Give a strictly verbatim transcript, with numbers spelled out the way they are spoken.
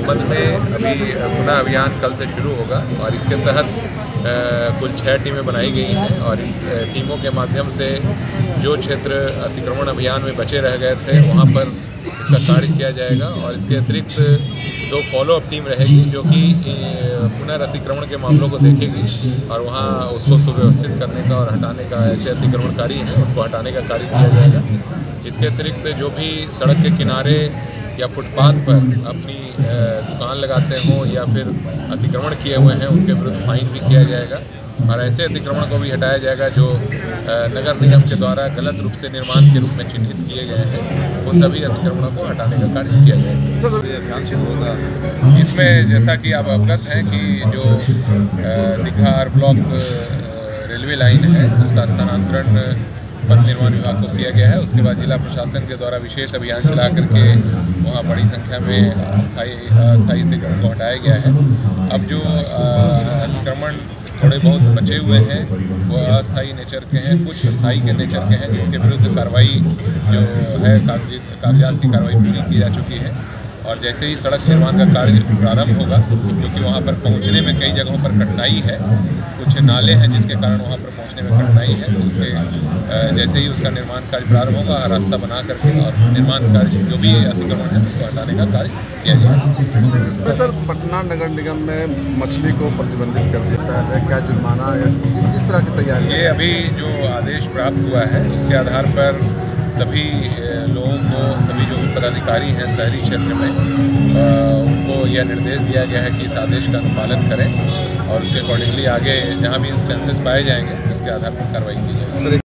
संबंध में अभी पुनः अभियान कल से शुरू होगा और इसके तहत कुल छः टीमें बनाई गई हैं और इन टीमों के माध्यम से जो क्षेत्र अतिक्रमण अभियान में बचे रह गए थे वहाँ पर इसका कार्य किया जाएगा। और इसके अतिरिक्त दो फॉलोअप टीम रहेगी जो कि पुनर्अतिक्रमण के मामलों को देखेगी और वहाँ उसको सुव्यवस्थित करने का और हटाने का, ऐसे अतिक्रमणकारी हैं उनको हटाने का कार्य किया जाएगा। इसके अतिरिक्त जो भी सड़क के किनारे या फुटपाथ पर अपनी दुकान लगाते हों या फिर अतिक्रमण किए हुए हैं उनके विरुद्ध फाइन भी किया जाएगा और ऐसे अतिक्रमण को भी हटाया जाएगा जो नगर निगम के द्वारा गलत रूप से निर्माण के रूप में चिन्हित किए गए हैं, उन सभी अतिक्रमणों को हटाने का कार्य किया जाएगा। इसमें जैसा कि आप अवगत हैं कि जो दीघा ब्लॉक रेलवे लाइन है उसका स्थानांतरण पथ निर्माण विभाग को किया गया है। उसके बाद जिला प्रशासन के द्वारा विशेष अभियान चला करके वहाँ बड़ी संख्या में अस्थायी अस्थायी अतिक्रमण को हटाया गया है। अब जो अतिक्रमण थोड़े बहुत बचे हुए हैं वो अस्थायी नेचर के हैं, कुछ अस्थायी के नेचर के हैं जिसके विरुद्ध कार्रवाई जो है कागजात की कार्रवाई पूरी की जा चुकी है। और जैसे ही सड़क निर्माण का कार्य प्रारंभ होगा, क्योंकि वहाँ पर पहुँचने में कई जगहों पर कठिनाई है, कुछ नाले हैं जिसके कारण वहाँ पर पहुँचने में कठिनाई है, तो उसके जैसे ही उसका निर्माण कार्य प्रारंभ होगा रास्ता बना करके और निर्माण कार्य जो भी अतिक्रमण है उसको हटाने का कार्य किया जाएगा। तो सर, पटना नगर निगम में मछली को प्रतिबंधित कर दिया है, क्या जुर्माना या किस तरह की तैयारी? ये अभी जो आदेश प्राप्त हुआ है उसके आधार पर सभी लोगों को, सभी जो भी पदाधिकारी हैं शहरी क्षेत्र में, उनको यह निर्देश दिया गया है कि इस आदेश का अनुपालन करें और उसके अकॉर्डिंगली आगे जहां भी इंस्टेंसेस पाए जाएंगे उसके आधार पर कार्रवाई की जाएगी।